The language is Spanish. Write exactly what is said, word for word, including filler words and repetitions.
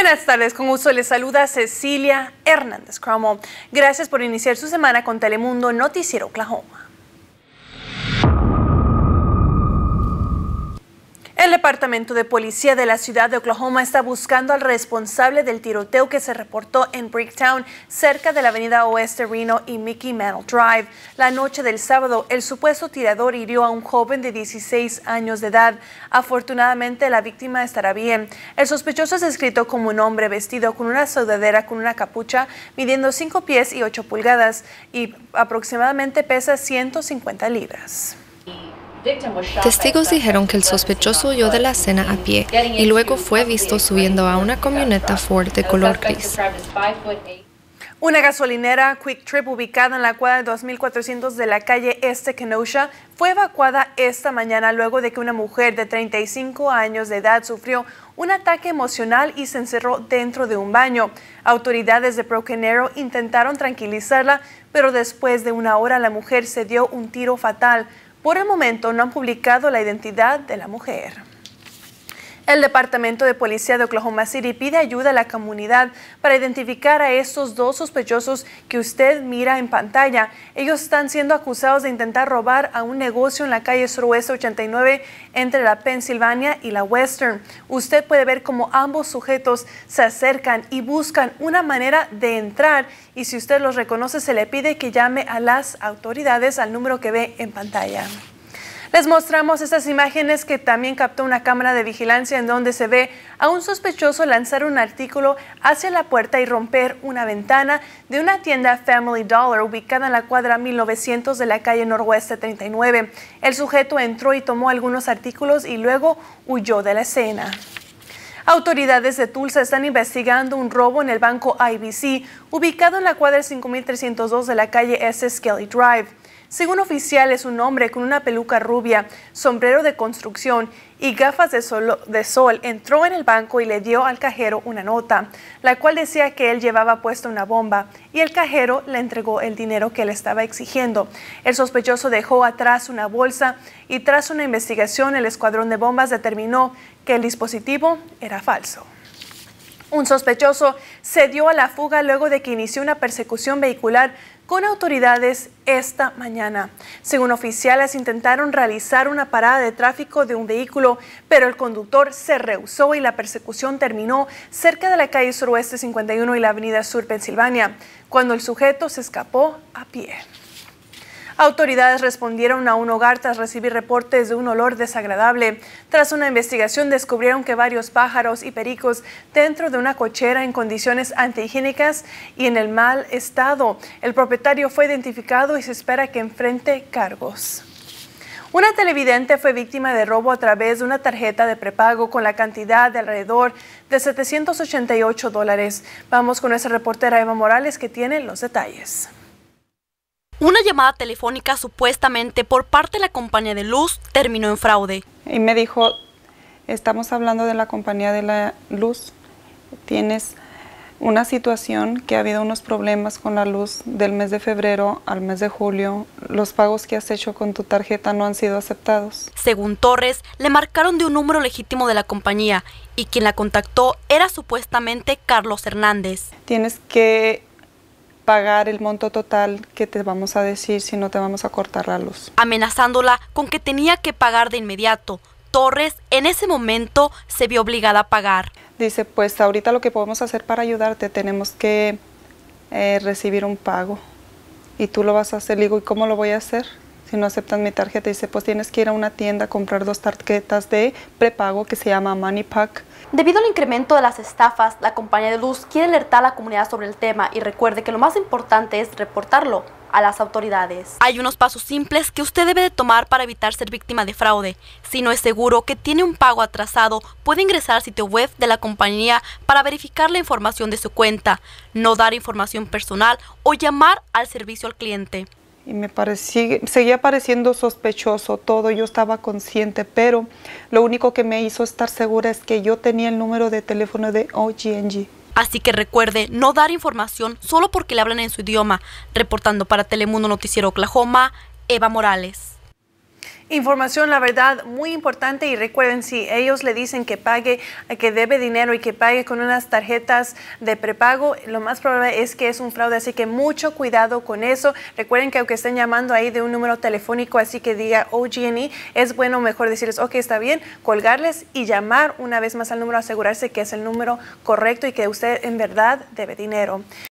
Buenas tardes, con gusto les saluda Cecilia Hernández Cromo. Gracias por iniciar su semana con Telemundo Noticiero Oklahoma. El Departamento de Policía de la ciudad de Oklahoma está buscando al responsable del tiroteo que se reportó en Bricktown, cerca de la avenida Oeste Reno y Mickey Mantle Drive. La noche del sábado, el supuesto tirador hirió a un joven de dieciséis años de edad. Afortunadamente, la víctima estará bien. El sospechoso es descrito como un hombre vestido con una sudadera con una capucha, midiendo cinco pies y ocho pulgadas y aproximadamente pesa ciento cincuenta libras. Testigos dijeron que el sospechoso huyó de la escena a pie y luego fue visto subiendo a una camioneta Ford de color gris. Una gasolinera Quick Trip ubicada en la cuadra dos mil cuatrocientos de la calle Este Kenosha fue evacuada esta mañana luego de que una mujer de treinta y cinco años de edad sufrió un ataque emocional y se encerró dentro de un baño. Autoridades de Broken Arrow intentaron tranquilizarla, pero después de una hora la mujer se dio un tiro fatal. Por el momento no han publicado la identidad de la mujer. El Departamento de Policía de Oklahoma City pide ayuda a la comunidad para identificar a estos dos sospechosos que usted mira en pantalla. Ellos están siendo acusados de intentar robar a un negocio en la calle Suroeste ochenta y nueve entre la Pennsylvania y la Western. Usted puede ver cómo ambos sujetos se acercan y buscan una manera de entrar, y si usted los reconoce se le pide que llame a las autoridades al número que ve en pantalla. Les mostramos estas imágenes que también captó una cámara de vigilancia en donde se ve a un sospechoso lanzar un artículo hacia la puerta y romper una ventana de una tienda Family Dollar ubicada en la cuadra mil novecientos de la calle Noroeste treinta y nueve. El sujeto entró y tomó algunos artículos y luego huyó de la escena. Autoridades de Tulsa están investigando un robo en el banco I B C, ubicado en la cuadra cinco mil trescientos dos de la calle S. Skelly Drive. Según oficiales, un hombre con una peluca rubia, sombrero de construcción y gafas de sol, de sol entró en el banco y le dio al cajero una nota, la cual decía que él llevaba puesta una bomba, y el cajero le entregó el dinero que le estaba exigiendo. El sospechoso dejó atrás una bolsa y tras una investigación el escuadrón de bombas determinó que el dispositivo era falso. Un sospechoso se dio a la fuga luego de que inició una persecución vehicular con autoridades esta mañana. Según oficiales, intentaron realizar una parada de tráfico de un vehículo, pero el conductor se rehusó y la persecución terminó cerca de la calle Suroeste cincuenta y uno y la avenida Sur Pensilvania, cuando el sujeto se escapó a pie. Autoridades respondieron a un hogar tras recibir reportes de un olor desagradable. Tras una investigación descubrieron que varios pájaros y pericos dentro de una cochera en condiciones antihigiénicas y en el mal estado. El propietario fue identificado y se espera que enfrente cargos. Una televidente fue víctima de robo a través de una tarjeta de prepago con la cantidad de alrededor de setecientos ochenta y ocho dólares. Vamos con nuestra reportera Eva Morales que tiene los detalles. Una llamada telefónica supuestamente por parte de la compañía de luz terminó en fraude. Y me dijo, estamos hablando de la compañía de la luz, tienes una situación que ha habido unos problemas con la luz del mes de febrero al mes de julio, los pagos que has hecho con tu tarjeta no han sido aceptados. Según Torres, le marcaron de un número legítimo de la compañía y quien la contactó era supuestamente Carlos Hernández. Tienes que pagar el monto total que te vamos a decir, si no te vamos a cortar la luz. Amenazándola con que tenía que pagar de inmediato. Torres en ese momento se vio obligada a pagar. Dice, pues ahorita lo que podemos hacer para ayudarte, tenemos que eh, recibir un pago y tú lo vas a hacer. Le digo, ¿y cómo lo voy a hacer si no aceptan mi tarjeta? Dice, pues tienes que ir a una tienda a comprar dos tarjetas de prepago que se llama Money Pack. Debido al incremento de las estafas, la compañía de luz quiere alertar a la comunidad sobre el tema y recuerde que lo más importante es reportarlo a las autoridades. Hay unos pasos simples que usted debe de tomar para evitar ser víctima de fraude. Si no es seguro que tiene un pago atrasado, puede ingresar al sitio web de la compañía para verificar la información de su cuenta, no dar información personal o llamar al servicio al cliente. Y me parecía, seguía pareciendo sospechoso todo, yo estaba consciente, pero lo único que me hizo estar segura es que yo tenía el número de teléfono de O G N G. Así que recuerde no dar información solo porque le hablan en su idioma. Reportando para Telemundo Noticiero Oklahoma, Eva Morales. Información, la verdad, muy importante, y recuerden, si ellos le dicen que pague, que debe dinero y que pague con unas tarjetas de prepago, lo más probable es que es un fraude, así que mucho cuidado con eso. Recuerden que aunque estén llamando ahí de un número telefónico, así que diga O G and E, es bueno mejor decirles, ok, está bien, colgarles y llamar una vez más al número, asegurarse que es el número correcto y que usted en verdad debe dinero.